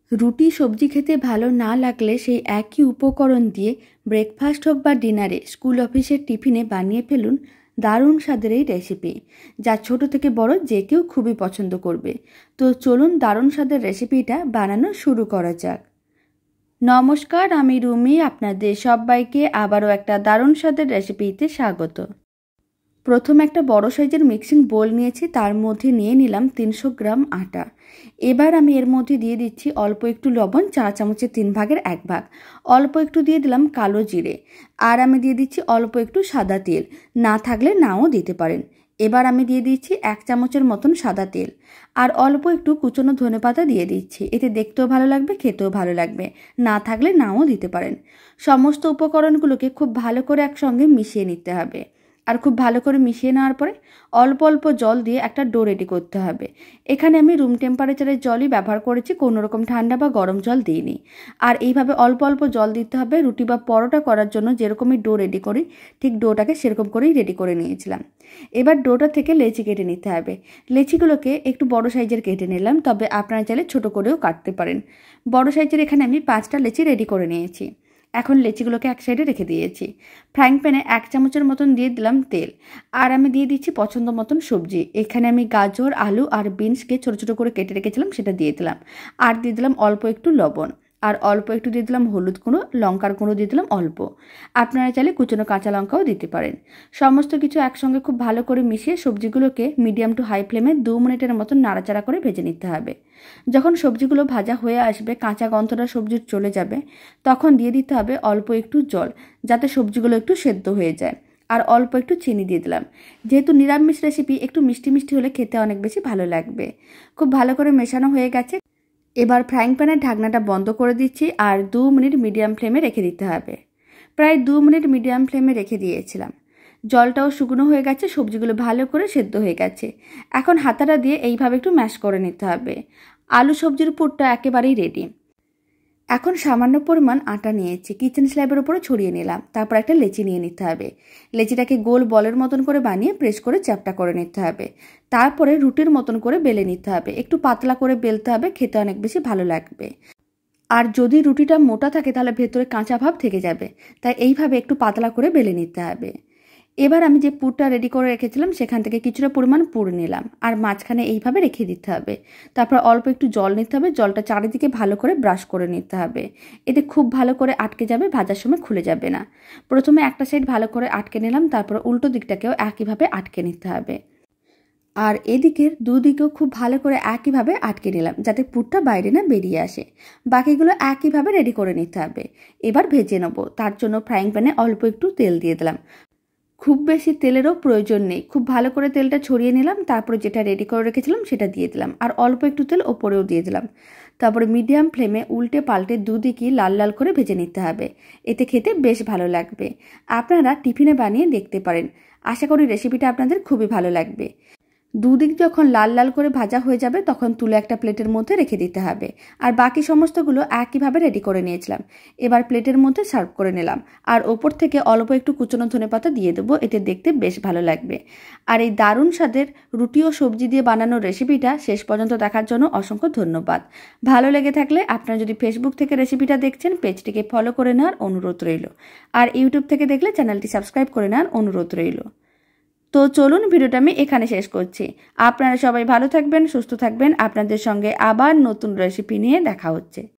রুটি সবজি খেতে ভালো না লাগলে সেই একই উপকরণ দিয়ে ব্রেকফাস্ট হোক বা ডিনারে, স্কুল অফিসের টিফিনে বানিয়ে ফেলুন দারুণ স্বাদের এই রেসিপি, যা ছোট থেকে বড় যে কেউ খুবই পছন্দ করবে। তো চলুন দারুণ স্বাদের রেসিপিটা বানানো শুরু করা যাক। নমস্কার, আমি রুমি, আপনাদের সবাইকে আবারও একটা দারুণ স্বাদের রেসিপিতে স্বাগত। প্রথমে একটা বড় সাইজের মিক্সিং বোল নিয়েছি, তার মধ্যে নিয়ে নিলাম 300 গ্রাম আটা। এবার আমি এর মধ্যে দিয়ে দিচ্ছি অল্প একটু লবণ, 4 চামচের 3 ভাগের 1 ভাগ। অল্প একটু দিয়ে দিলাম কালো জিরে, আর আমি দিয়ে দিচ্ছি অল্প একটু সাদা তেল, না থাকলে নাও দিতে পারেন। এবার আমি দিয়ে দিচ্ছি 1 চামচের মতন সাদা তেল, আর অল্প একটু কুচনো ধনেপাতা দিয়ে দিচ্ছি। এতে দেখতেও ভালো লাগবে, খেতেও ভালো লাগবে, না থাকলে নাও দিতে পারেন। সমস্ত উপকরণগুলোকে খুব ভালো করে একসঙ্গে মিশিয়ে নিতে হবে। আর খুব ভালো করে মিশিয়ে নেওয়ার পরে অল্প অল্প জল দিয়ে একটা ডো রেডি করতে হবে। এখানে আমি রুম টেম্পারেচারের জলই ব্যবহার করেছি, কোনো রকম ঠান্ডা বা গরম জল দিইনি। আর এইভাবে অল্প অল্প জল দিতে হবে। রুটি বা পরোটা করার জন্য যেরকমই ডো রেডি করি, ঠিক ডোটাকে সেরকম করেই রেডি করে নিয়েছিলাম। এবার ডোটা থেকে লেচি কেটে নিতে হবে। লেচিগুলোকে একটু বড় সাইজের কেটে নিলাম, তবে আপনারা চাইলে ছোট করেও কাটতে পারেন। বড় সাইজের এখানে আমি 5টা লেচি রেডি করে নিয়েছি। এখন লেচিগুলোকে এক সাইডে রেখে দিয়েছি। ফ্রাইং প্যানে 1 চামচের মতন দিয়ে দিলাম তেল, আর আমি দিয়ে দিচ্ছি পছন্দ মতন সবজি। এখানে আমি গাজর, আলু আর বিনসকে ছোটো ছোটো করে কেটে রেখেছিলাম, সেটা দিয়ে দিলাম। আর দিয়ে দিলাম অল্প একটু লবণ, আর অল্প একটু দিয়ে দিলাম হলুদ গুঁড়ো, লঙ্কার গুঁড়ো দিয়ে দিলাম অল্প। আপনারা চাইলে কুচনো কাঁচা লঙ্কাও দিতে পারেন। সমস্ত কিছু একসঙ্গে খুব ভালো করে মিশিয়ে সবজিগুলোকে মিডিয়াম টু হাই ফ্লেমে 2 মিনিটের মতন নাড়াচাড়া করে ভেজে নিতে হবে। যখন সবজিগুলো ভাজা হয়ে আসবে, কাঁচা গন্ধটা সবজির চলে যাবে, তখন দিয়ে দিতে হবে অল্প একটু জল, যাতে সবজিগুলো একটু সেদ্ধ হয়ে যায়। আর অল্প একটু চিনি দিয়ে দিলাম। যেহেতু নিরামিষ রেসিপি, একটু মিষ্টি মিষ্টি হলে খেতে অনেক বেশি ভালো লাগবে। খুব ভালো করে মেশানো হয়ে গেছে। এবার ফ্রাইং প্যানের ঢাকনাটা বন্ধ করে দিচ্ছি, আর 2 মিনিট মিডিয়াম ফ্লেমে রেখে দিতে হবে। প্রায় 2 মিনিট মিডিয়াম ফ্লেমে রেখে দিয়েছিলাম। জলটাও শুকনো হয়ে গেছে, সবজিগুলো ভালো করে সেদ্ধ হয়ে গেছে। এখন হাতাটা দিয়ে এইভাবে একটু ম্যাশ করে নিতে হবে। আলু সবজির পুরটা একেবারেই রেডি। এখন সামান্য পরিমাণ আটা নিয়েছি, কিচেন স্ল্যাবের উপরে ছড়িয়ে নিলাম। তারপর একটা লেচি নিয়ে নিতে হবে। লেচিটাকে গোল বলের মতন করে বানিয়ে প্রেস করে চ্যাপটা করে নিতে হবে। তারপরে রুটির মতন করে বেলে নিতে হবে। একটু পাতলা করে বেলতে হবে, খেতে অনেক বেশি ভালো লাগবে। আর যদি রুটিটা মোটা থাকে তাহলে ভেতরে কাঁচা ভাব থেকে যাবে, তাই এইভাবে একটু পাতলা করে বেলে নিতে হবে। এবার আমি যে পুরটা রেডি করে রেখেছিলাম, সেখান থেকে কিছুটা পরিমাণ পুর নিলাম, আর মাঝখানে এইভাবে রেখে দিতে হবে। তারপর অল্প একটু জল নিতে হবে, জলটা চারিদিকে ভালো করে ব্রাশ করে নিতে হবে। এতে খুব ভালো করে আটকে যাবে, ভাজার সময় খুলে যাবে না। প্রথমে একটা সাইড ভালো করে আটকে নিলাম, তারপর উল্টো দিকটাকেও একইভাবে আটকে নিতে হবে। আর এদিকের দুদিকেও খুব ভালো করে একইভাবে আটকে নিলাম, যাতে পুরটা বাইরে না বেরিয়ে আসে। বাকিগুলো একইভাবে রেডি করে নিতে হবে। এবার ভেজে নেবো। তার জন্য ফ্রাইং প্যানে অল্প একটু তেল দিয়ে দিলাম। খুব বেশি তেলেরও প্রয়োজন নেই, খুব ভালো করে তেলটা ছড়িয়ে নিলাম। তারপরে যেটা রেডি করে রেখেছিলাম সেটা দিয়ে দিলাম, আর অল্প একটু তেল ওপরেও দিয়ে দিলাম। তারপরে মিডিয়াম ফ্লেমে উল্টে পাল্টে দুদিকই লাল লাল করে ভেজে নিতে হবে। এতে খেতে বেশ ভালো লাগবে। আপনারা টিফিনে বানিয়ে দেখতে পারেন। আশা করি রেসিপিটা আপনাদের খুবই ভালো লাগবে। দুদিক যখন লাল লাল করে ভাজা হয়ে যাবে, তখন তুলে একটা প্লেটের মধ্যে রেখে দিতে হবে। আর বাকি সমস্তগুলো একইভাবে রেডি করে নিয়েছিলাম। এবার প্লেটের মধ্যে সার্ভ করে নিলাম, আর ওপর থেকে অল্প একটু কুচনো ধনেপাতা দিয়ে দেবো। এতে দেখতে বেশ ভালো লাগবে। আর এই দারুণ স্বাদের রুটি ও সবজি দিয়ে বানানোর রেসিপিটা শেষ পর্যন্ত দেখার জন্য অসংখ্য ধন্যবাদ। ভালো লেগে থাকলে আপনারা যদি ফেসবুক থেকে রেসিপিটা দেখছেন, পেজটিকে ফলো করে নেওয়ার অনুরোধ রইল। আর ইউটিউব থেকে দেখলে চ্যানেলটি সাবস্ক্রাইব করে নেওয়ার অনুরোধ রইল। তো চলুন, ভিডিওটা আমি এখানে শেষ করছি। আপনারা সবাই ভালো থাকবেন, সুস্থ থাকবেন। আপনাদের সঙ্গে আবার নতুন রেসিপি নিয়ে দেখা হচ্ছে।